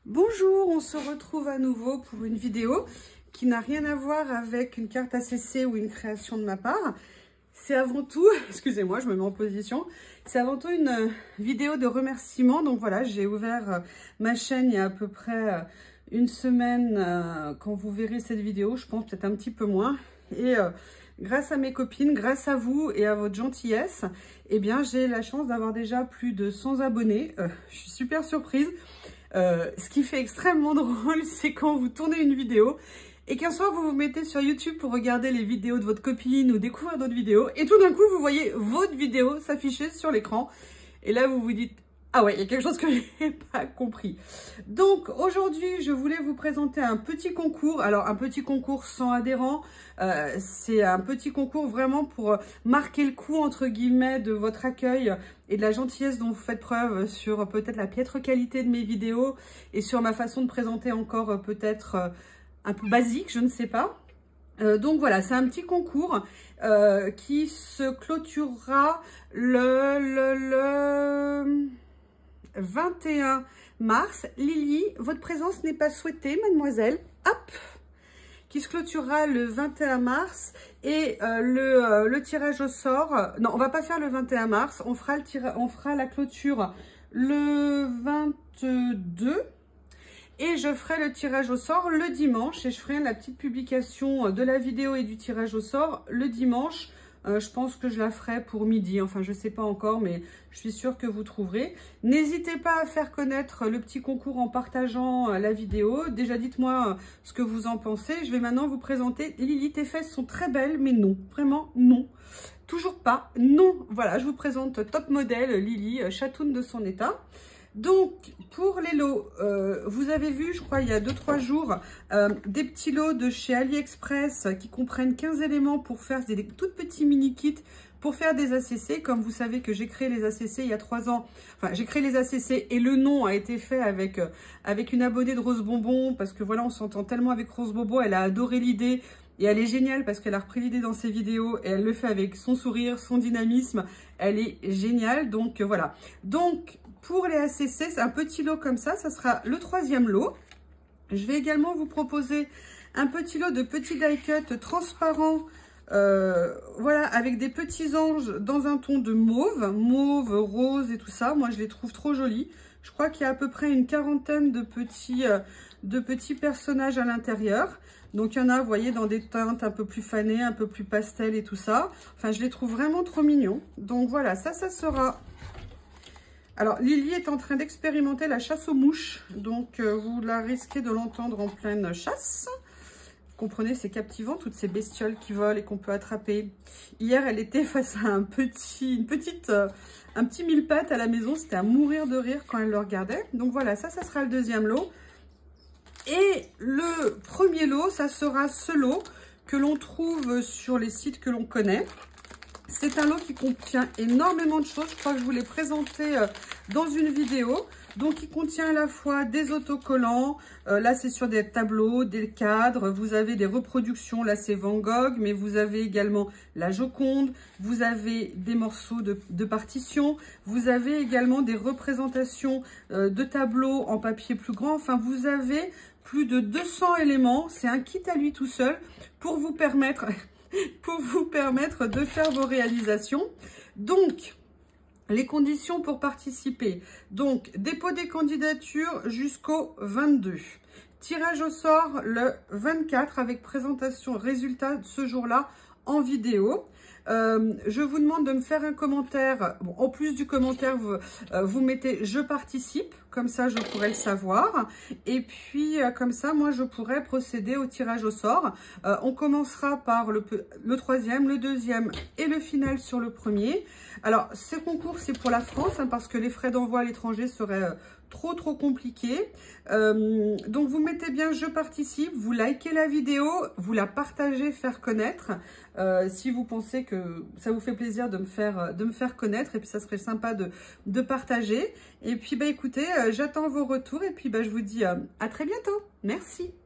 Bonjour, on se retrouve à nouveau pour une vidéo qui n'a rien à voir avec une carte ACC ou une création de ma part. C'est avant tout, excusez-moi, je me mets en position, c'est avant tout une vidéo de remerciement. Donc voilà, j'ai ouvert ma chaîne il y a à peu près une semaine quand vous verrez cette vidéo, je pense peut-être un petit peu moins. Et grâce à mes copines, grâce à vous et à votre gentillesse, eh bien j'ai la chance d'avoir déjà plus de 100 abonnés. Je suis super surprise. Ce qui fait extrêmement drôle, c'est quand vous tournez une vidéo et qu'un soir vous vous mettez sur YouTube pour regarder les vidéos de votre copine ou découvrir d'autres vidéos et tout d'un coup vous voyez votre vidéo s'afficher sur l'écran et là vous vous dites ah ouais, il y a quelque chose que je n'ai pas compris. Donc aujourd'hui je voulais vous présenter un petit concours, alors un petit concours sans adhérents, c'est un petit concours vraiment pour marquer le coup entre guillemets de votre accueil et de la gentillesse dont vous faites preuve sur peut-être la piètre qualité de mes vidéos et sur ma façon de présenter encore peut-être un peu basique, je ne sais pas. Donc voilà, c'est un petit concours qui se clôturera le 21 mars. Lily, votre présence n'est pas souhaitée, mademoiselle. Hop, qui se clôturera le 21 mars et le tirage au sort. Non, on va pas faire le 21 mars. On fera la clôture le 22 et je ferai le tirage au sort le dimanche et je ferai la petite publication de la vidéo et du tirage au sort le dimanche. Je pense que je la ferai pour midi, enfin je ne sais pas encore, mais je suis sûre que vous trouverez. N'hésitez pas à faire connaître le petit concours en partageant la vidéo. Déjà dites-moi ce que vous en pensez. Je vais maintenant vous présenter. Lily, tes fesses sont très belles, mais non, vraiment non. Toujours pas, non. Voilà, je vous présente top modèle Lily, chatoune de son état. Donc, pour les lots, vous avez vu, je crois, il y a 2-3 jours, des petits lots de chez AliExpress qui comprennent 15 éléments pour faire des toutes petits mini-kits pour faire des ACC. Comme vous savez que j'ai créé les ACC il y a 3 ans. Enfin, j'ai créé les ACC et le nom a été fait avec une abonnée de Rose Bonbon parce que voilà, on s'entend tellement avec Rose Bonbon. Elle a adoré l'idée. Et elle est géniale parce qu'elle a repris l'idée dans ses vidéos et elle le fait avec son sourire, son dynamisme. Elle est géniale. Donc, voilà. Donc, pour les ACC, c'est un petit lot comme ça. Ça sera le 3e lot. Je vais également vous proposer un petit lot de petits die-cut transparents. Voilà, avec des petits anges dans un ton de mauve. Mauve, rose et tout ça. Moi, je les trouve trop jolis. Je crois qu'il y a à peu près une quarantaine de petits personnages à l'intérieur. Donc, il y en a, vous voyez, dans des teintes un peu plus fanées, un peu plus pastel et tout ça. Enfin, je les trouve vraiment trop mignons. Donc, voilà, ça sera... Alors, Lily est en train d'expérimenter la chasse aux mouches. Donc, vous la risquez de l'entendre en pleine chasse. Vous comprenez, c'est captivant, toutes ces bestioles qui volent et qu'on peut attraper. Hier, elle était face à un petit mille-pattes à la maison. C'était à mourir de rire quand elle le regardait. Donc, voilà, ça sera le 2e lot. Et le 1er lot, ça sera ce lot que l'on trouve sur les sites que l'on connaît. C'est un lot qui contient énormément de choses. Je crois que je vous l'ai présenté dans une vidéo. Donc, il contient à la fois des autocollants. Là, c'est sur des tableaux, des cadres. Vous avez des reproductions. Là, c'est Van Gogh. Mais vous avez également la Joconde. Vous avez des morceaux de partitions. Vous avez également des représentations de tableaux en papier plus grand. Enfin, vous avez plus de 200 éléments. C'est un kit à lui tout seul pour vous permettre... de faire vos réalisations. Donc, les conditions pour participer. Donc, dépôt des candidatures jusqu'au 22. Tirage au sort le 24 avec présentation résultat ce jour-là en vidéo. Je vous demande de me faire un commentaire. Bon, en plus du commentaire, vous mettez « Je participe ». Comme ça, je pourrais le savoir. Et puis, comme ça, moi, je pourrais procéder au tirage au sort. On commencera par le 3e, le 2e et le final sur le 1er. Alors, ce concours, c'est pour la France, hein, parce que les frais d'envoi à l'étranger seraient trop compliqués. Donc, vous mettez bien « Je participe », vous likez la vidéo, vous la partagez, faire connaître. Si vous pensez que ça vous fait plaisir de me faire connaître, et puis ça serait sympa de partager. Et puis, bah, écoutez, j'attends vos retours et puis bah, je vous dis à très bientôt. Merci.